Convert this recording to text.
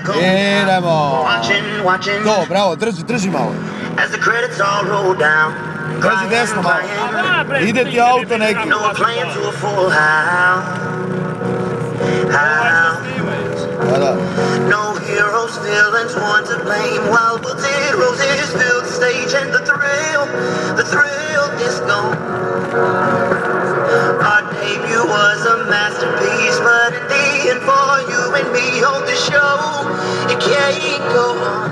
Idemo. To, bravo, drži malo. Drži desno malo. Ide ti auto neki. Da. No heroes, villains, one to blame. While wilted roses fill the stage, and the thrill is gone. Our debut was a masterpiece, but in the end, for you and me on the show, it can't go on.